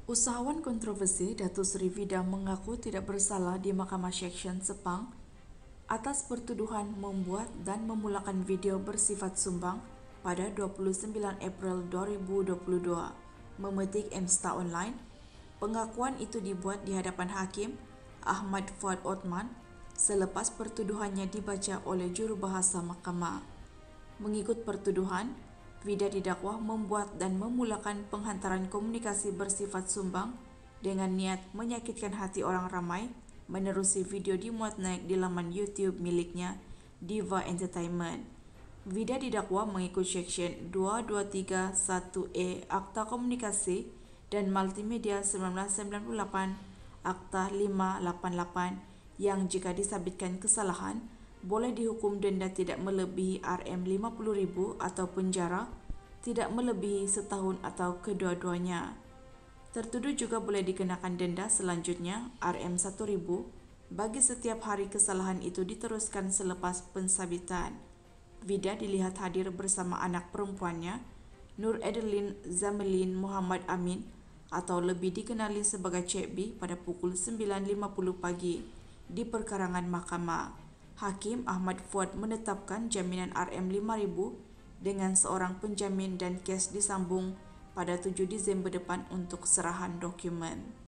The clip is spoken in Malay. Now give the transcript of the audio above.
Usahawan kontroversi Datuk Seri Vida mengaku tidak bersalah di Mahkamah Seksyen Sepang atas pertuduhan membuat dan memulakan video bersifat sumbang pada 29 April 2022. Memetik Msta Online, pengakuan itu dibuat di hadapan Hakim Ahmad Fuad Othman selepas pertuduhannya dibaca oleh jurubahasa mahkamah. Mengikut pertuduhan, Vida didakwa membuat dan memulakan penghantaran komunikasi bersifat sumbang dengan niat menyakitkan hati orang ramai menerusi video dimuat naik di laman YouTube miliknya, Diva Entertainment. Vida didakwa mengikut Seksyen 2231A Akta Komunikasi dan Multimedia 1998 Akta 588 yang jika disabitkan kesalahan, boleh dihukum denda tidak melebihi RM50,000 atau penjara tidak melebihi setahun atau kedua-duanya. Tertuduh juga boleh dikenakan denda selanjutnya RM1,000 bagi setiap hari kesalahan itu diteruskan selepas pensabitan. Vida dilihat hadir bersama anak perempuannya, Nur Adeline Zamelin Muhammad Amin atau lebih dikenali sebagai Cik B pada pukul 9.50 pagi di perkarangan mahkamah. Hakim Ahmad Fuad menetapkan jaminan RM5,000 dengan seorang penjamin dan kes disambung pada 7 Disember depan untuk serahan dokumen.